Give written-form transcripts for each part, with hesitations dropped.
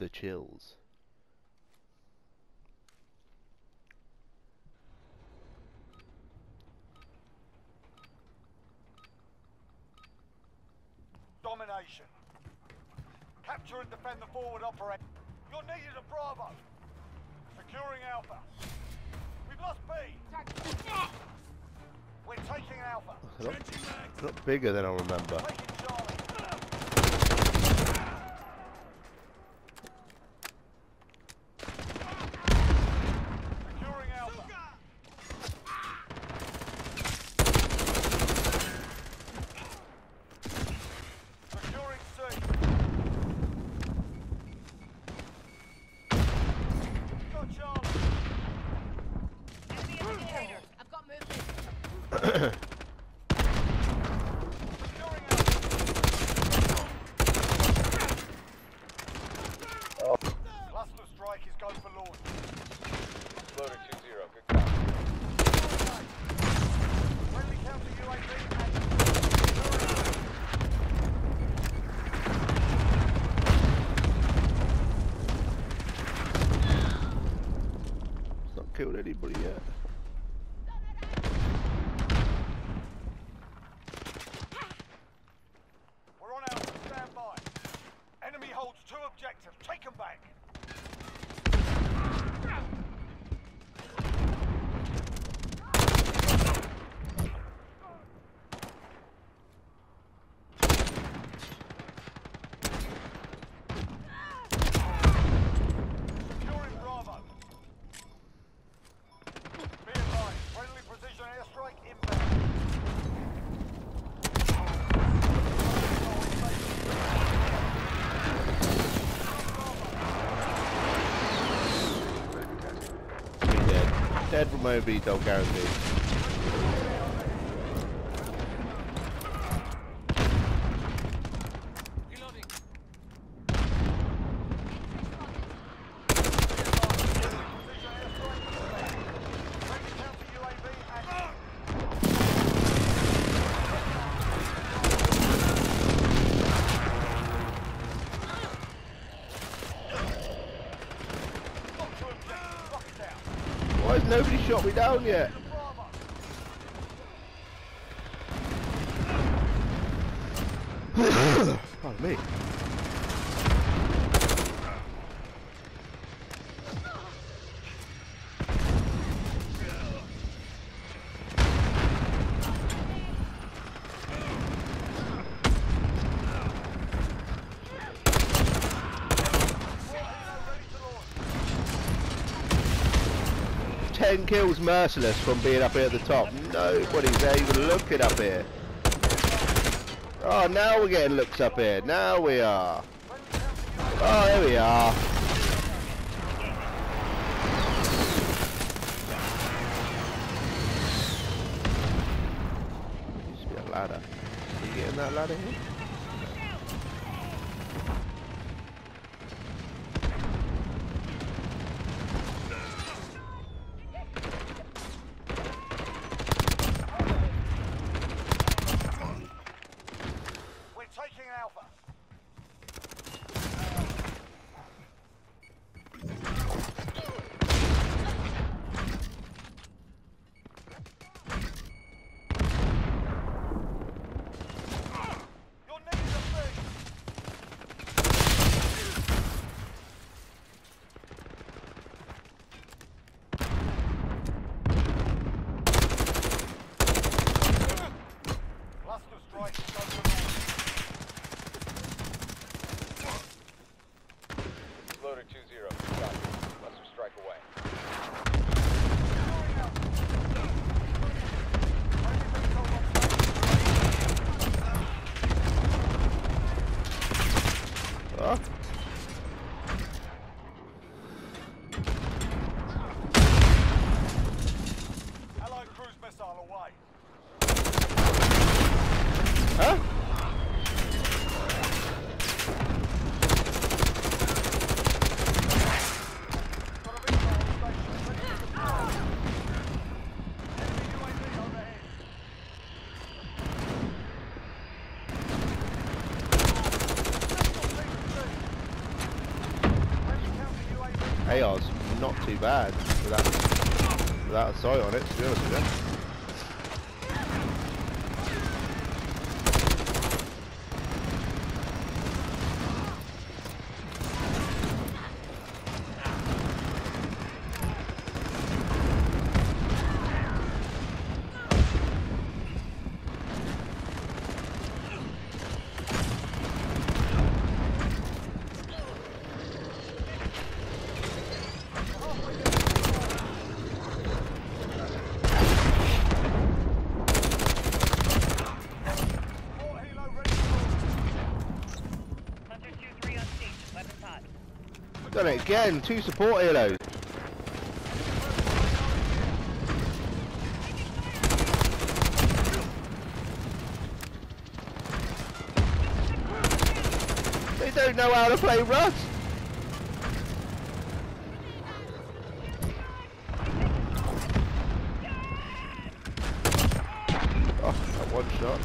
the chills. Domination. Capture and defend the forward operation. You're needed at Bravo. Securing Alpha. We've lost B. We're taking Alpha. It's not bigger than I remember. Taking Charlie. Securing Alpha. Securing C. Got Charlie. Enemy indicator. I've got movement. Securing Alpha. Cluster strike is go for launch. Loader 2-0, good copy. Friendly counter UAV active. It's not killed anybody yet. We're on Alpha, stand by. Enemy holds 2 objectives, take them back. Securing Bravo. Be advised, friendly precision airstrike inbound. Dead. Dead from Moby, don't guarantee. Reloading. Why has nobody shot me down yet? Pardon me. Ten kills merciless from being up here at the top. Nobody's even looking up here. Oh, now we're getting looks up here. Now we are. Oh, there we are. There used to be a ladder. Are you getting that ladder here? We're taking Alpha. You're needed at B. Cluster strike is over the Loader 2-0, good copy. Cluster strike away. Oh. Allied cruise missile away. Huh? Got a missile on station, ready to deploy. Enemy UAV overhead. AR's not too bad without a sight on it, to be honest with you. Done it again, 2 support helos. They don't know how to play Rust. Oh, that one shot.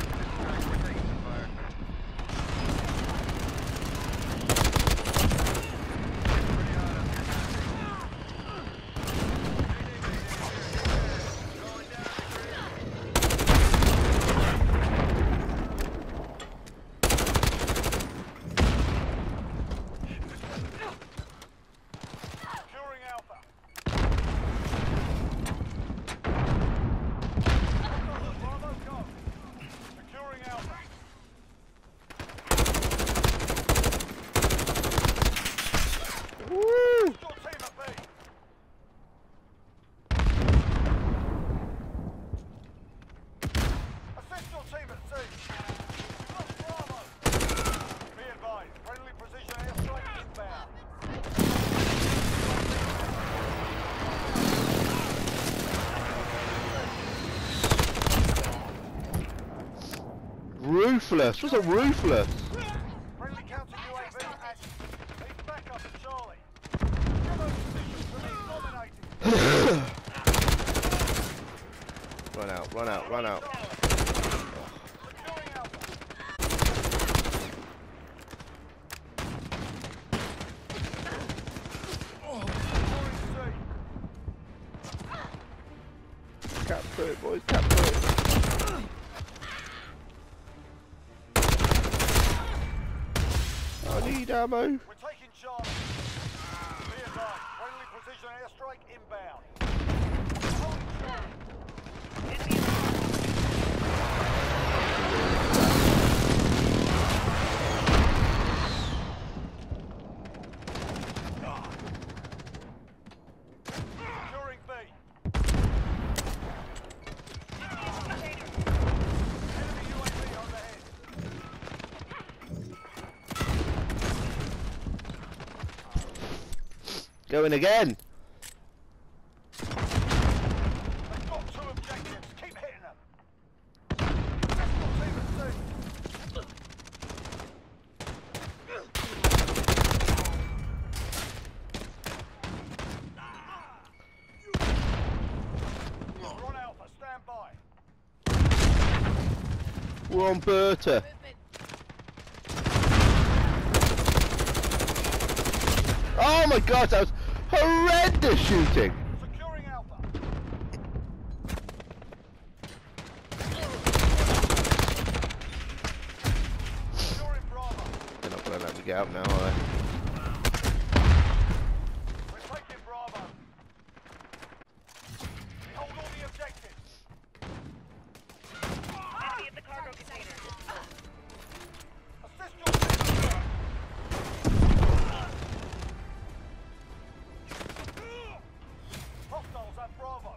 Ruthless. What's a ruthless? Friendly counter UAV active. Need backup at Charlie. Bravo positions remain dominating. Run out, run out, run out. Securing Alpha. Securing C. Capture it, boys, capture it. I need ammo. We're taking Charlie. Be advised, friendly precision airstrike inbound. Holding Charlie. Securing B. Enemy UAV overhead. Going again. They've got 2 objectives. Keep hitting them. National team at sea. We're on Alpha. Stand by. We're on Berta. Movement. Oh my god, that was horrendous shooting. Securing Alpha. Securing Bravo. They're not going to let me get out now, are they? We're taking Bravo. We hold all the objectives. Enemy at the cargo container. Assist your team. Hostiles at Bravo.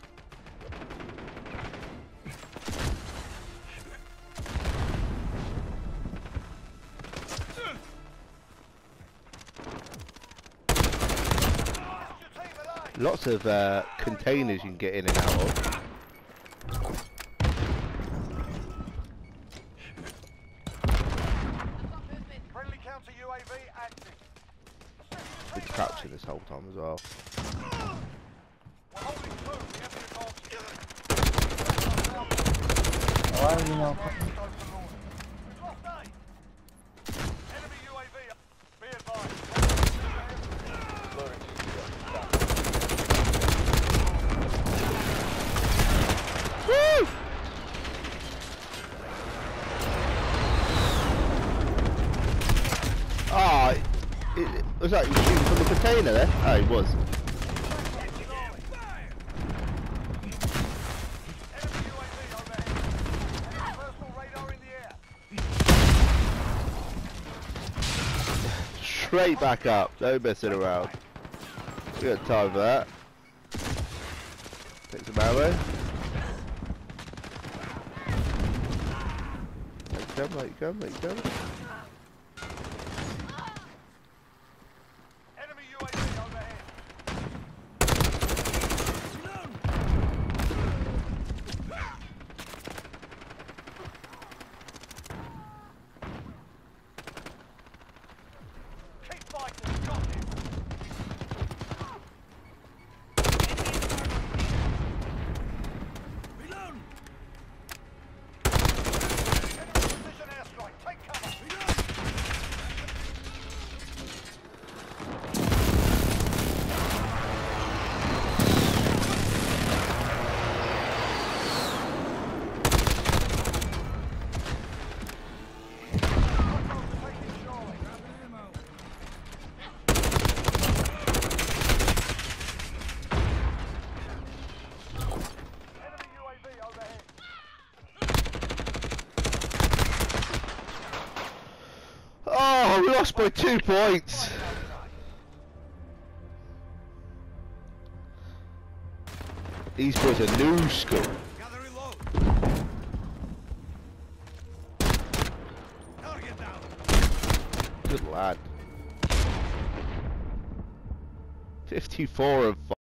Assist your team at A. Lots of containers you can get in and out of. I've got movement. Friendly counter UAV active. Assist your Good team at capture A. this whole time as well. We're holding 2. We have the advantage. Why are you not? We've lost A. Enemy UAV. Be advised. Loading 2-0. was that? You shooting from the container there? Oh, he was. Enemy UAV overhead. Enemy personal radar in the air. Straight back up. No messing around. We got time for that. Take some ammo. Let you come. Enemy UAV overhead. Keep fighting. You got this. Enemy precision airstrike. Take cover. Oh, we lost by 2 points. These boys are new school. Good lad. 54 of